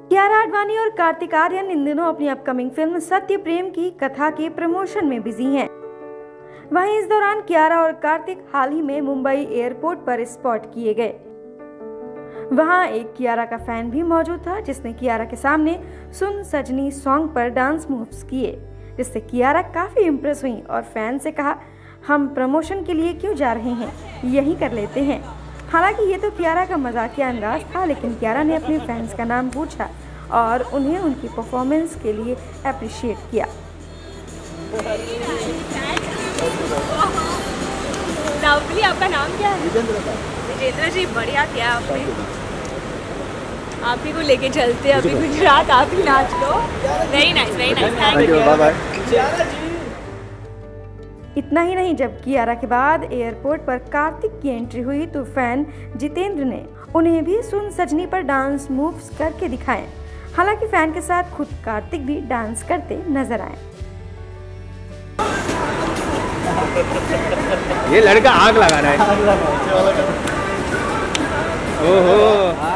कियारा आडवाणी और कार्तिक आर्यन इन दिनों अपनी अपकमिंग फिल्म सत्य प्रेम की कथा के प्रमोशन में बिजी हैं। वहीं इस दौरान कियारा और कार्तिक हाल ही में मुंबई एयरपोर्ट पर स्पॉट किए गए। वहां एक कियारा का फैन भी मौजूद था, जिसने कियारा के सामने सुन सजनी सॉन्ग पर डांस मूव्स किए, जिससे कियारा काफी इम्प्रेस हुई और फैन से कहा, हम प्रमोशन के लिए क्यों जा रहे हैं, यही कर लेते हैं। हालांकि ये तो कियारा का मजाकिया अंदाज था, लेकिन कियारा ने अपने फैंस का नाम पूछा और उन्हें उनकी परफॉर्मेंस के लिए अप्रिशिएट किया। लवली, आपका नाम क्या है? विजेंद्र जी, बढ़िया किया आपने। आप ही को लेके चलते हैं अभी गुजरात, आप ही नाच लो। Very nice, thank you, bye bye. इतना ही नहीं, जब कियारा के बाद एयरपोर्ट पर कार्तिक की एंट्री हुई तो फैन जितेंद्र ने उन्हें भी सुन सजनी पर डांस मूव्स करके दिखाए। हालांकि फैन के साथ खुद कार्तिक भी डांस करते नजर आए। ये लड़का आग लगा रहा है। ओहो।